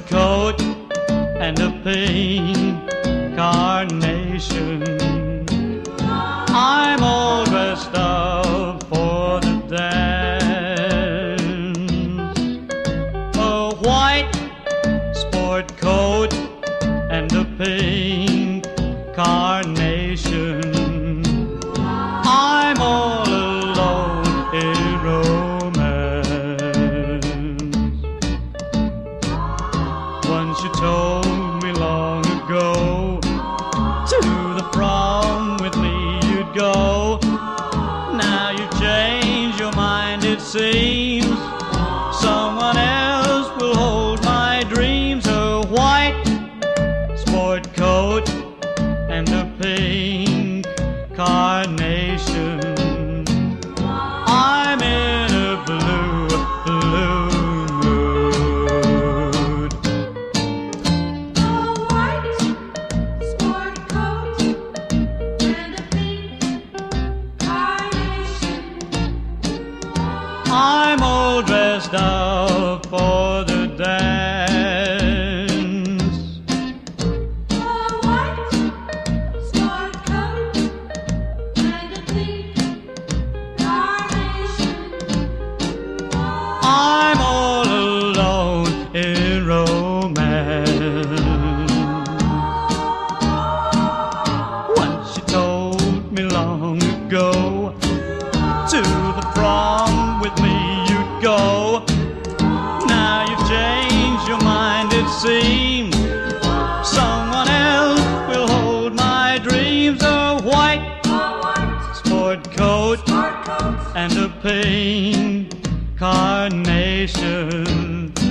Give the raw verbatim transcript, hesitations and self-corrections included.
coat and a pink carnation. I'm all dressed up for the dance. A white sport coat and a pink carnation. I'm all alone in romance. Once you told me long ago, to the prom with me you'd go. Now you've changed your mind, it seems. Someone else will hold my dreams. A white sport coat and a pink carnation. I'm in a blue, blue mood. A white sport coat and a pink carnation. I'm all dressed up for the dance. A white sport coat and a pink carnation. I'm all alone in romance. Once you told me long ago, to the prom with me you'd go. Now you've changed your mind, it seems. Someone else will hold my dreams. A white A white sport coat sport coat and a pink carnation.